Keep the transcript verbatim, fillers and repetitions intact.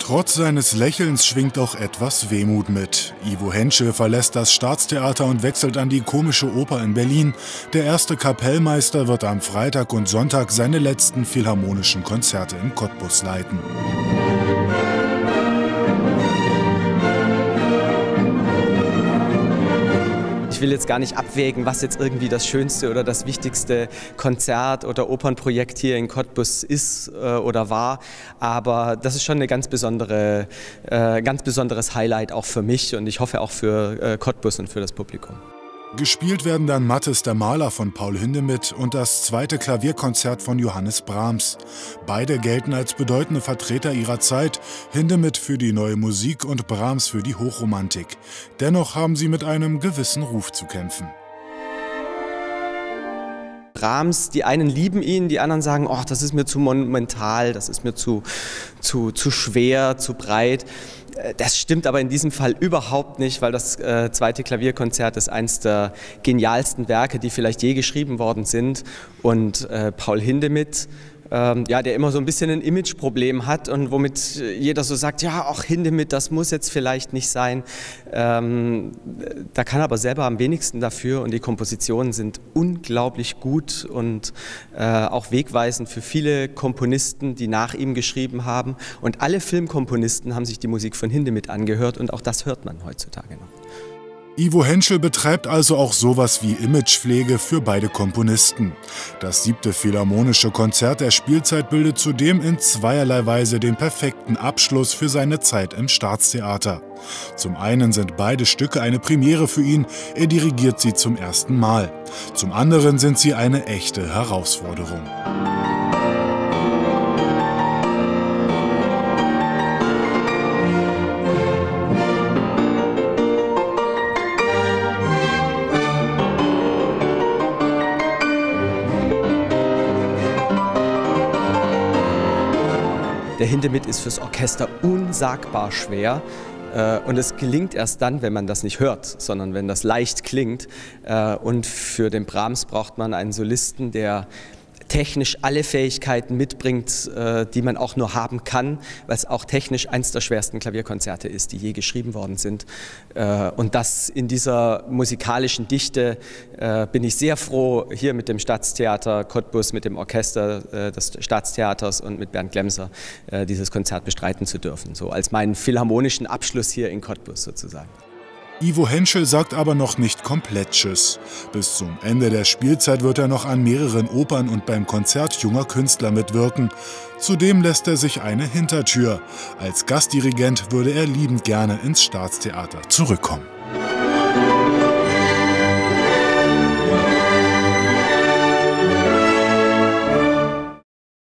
Trotz seines Lächelns schwingt auch etwas Wehmut mit. Ivo Henschel verlässt das Staatstheater und wechselt an die Komische Oper in Berlin. Der erste Kapellmeister wird am Freitag und Sonntag seine letzten philharmonischen Konzerte in Cottbus leiten. Ich will jetzt gar nicht abwägen, was jetzt irgendwie das schönste oder das wichtigste Konzert oder Opernprojekt hier in Cottbus ist äh, oder war, aber das ist schon ein ganz, besondere, äh, ganz besonderes Highlight auch für mich und ich hoffe auch für äh, Cottbus und für das Publikum. Gespielt werden dann Mathis der Maler von Paul Hindemith und das zweite Klavierkonzert von Johannes Brahms. Beide gelten als bedeutende Vertreter ihrer Zeit, Hindemith für die neue Musik und Brahms für die Hochromantik. Dennoch haben sie mit einem gewissen Ruf zu kämpfen. Brahms, die einen lieben ihn, die anderen sagen, oh, das ist mir zu monumental, das ist mir zu, zu, zu schwer, zu breit. Das stimmt aber in diesem Fall überhaupt nicht, weil das äh, zweite Klavierkonzert ist eines der genialsten Werke, die vielleicht je geschrieben worden sind. Und äh, Paul Hindemith, ähm, ja, der immer so ein bisschen ein Imageproblem hat und womit jeder so sagt, ja, auch Hindemith, das muss jetzt vielleicht nicht sein. Ähm, da kann er aber selber am wenigsten dafür und die Kompositionen sind unglaublich gut und äh, auch wegweisend für viele Komponisten, die nach ihm geschrieben haben. Und alle Filmkomponisten haben sich die Musik von Hindemith angehört und auch das hört man heutzutage noch. Ivo Henschel betreibt also auch sowas wie Imagepflege für beide Komponisten. Das siebte Philharmonische Konzert der Spielzeit bildet zudem in zweierlei Weise den perfekten Abschluss für seine Zeit im Staatstheater. Zum einen sind beide Stücke eine Premiere für ihn, er dirigiert sie zum ersten Mal. Zum anderen sind sie eine echte Herausforderung. Der Hindemith ist fürs Orchester unsagbar schwer äh, und es gelingt erst dann, wenn man das nicht hört, sondern wenn das leicht klingt. Äh, und für den Brahms braucht man einen Solisten, der technisch alle Fähigkeiten mitbringt, äh, die man auch nur haben kann, weil es auch technisch eines der schwersten Klavierkonzerte ist, die je geschrieben worden sind. Äh, und das in dieser musikalischen Dichte äh, bin ich sehr froh, hier mit dem Staatstheater Cottbus, mit dem Orchester äh, des Staatstheaters und mit Bernd Glemser äh, dieses Konzert bestreiten zu dürfen. So als meinen philharmonischen Abschluss hier in Cottbus sozusagen. Ivo Henschel sagt aber noch nicht komplett Tschüss. Bis zum Ende der Spielzeit wird er noch an mehreren Opern und beim Konzert junger Künstler mitwirken. Zudem lässt er sich eine Hintertür. Als Gastdirigent würde er liebend gerne ins Staatstheater zurückkommen.